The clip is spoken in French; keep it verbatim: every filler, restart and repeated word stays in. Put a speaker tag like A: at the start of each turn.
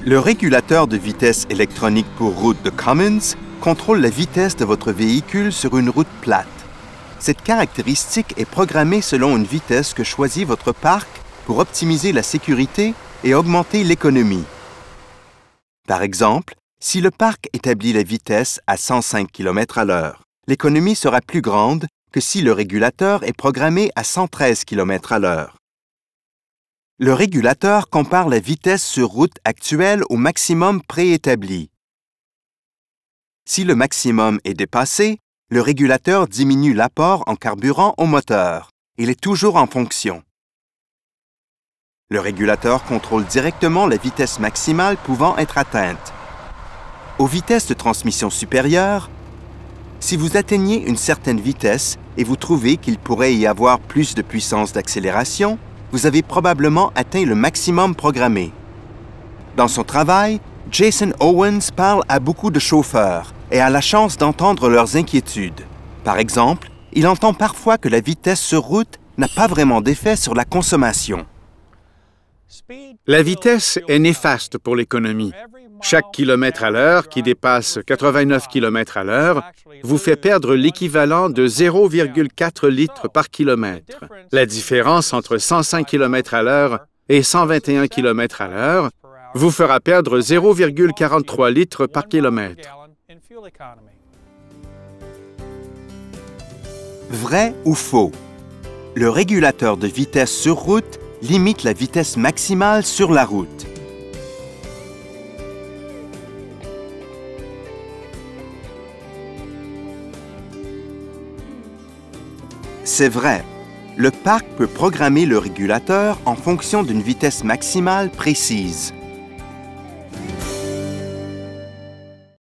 A: Le régulateur de vitesse électronique pour route de Cummins contrôle la vitesse de votre véhicule sur une route plate. Cette caractéristique est programmée selon une vitesse que choisit votre parc pour optimiser la sécurité et augmenter l'économie. Par exemple, si le parc établit la vitesse à cent cinq kilomètres à l'heure, l'économie sera plus grande que si le régulateur est programmé à cent treize kilomètres à l'heure. Le régulateur compare la vitesse sur route actuelle au maximum préétabli. Si le maximum est dépassé, le régulateur diminue l'apport en carburant au moteur. Il est toujours en fonction. Le régulateur contrôle directement la vitesse maximale pouvant être atteinte. Aux vitesses de transmission supérieures, si vous atteignez une certaine vitesse et vous trouvez qu'il pourrait y avoir plus de puissance d'accélération, vous avez probablement atteint le maximum programmé. Dans son travail, Jason Owens parle à beaucoup de chauffeurs et a la chance d'entendre leurs inquiétudes. Par exemple, il entend parfois que la vitesse sur route n'a pas vraiment d'effet sur la consommation.
B: La vitesse est néfaste pour l'économie. Chaque kilomètre à l'heure qui dépasse quatre-vingt-neuf kilomètres à l'heure vous fait perdre l'équivalent de zéro virgule quatre litres par kilomètre. La différence entre cent cinq kilomètres à l'heure et cent vingt et un kilomètres à l'heure vous fera perdre zéro virgule quarante-trois litres par kilomètre.
A: Vrai ou faux? Le régulateur de vitesse sur route limite la vitesse maximale sur la route. C'est vrai. Le parc peut programmer le régulateur en fonction d'une vitesse maximale précise.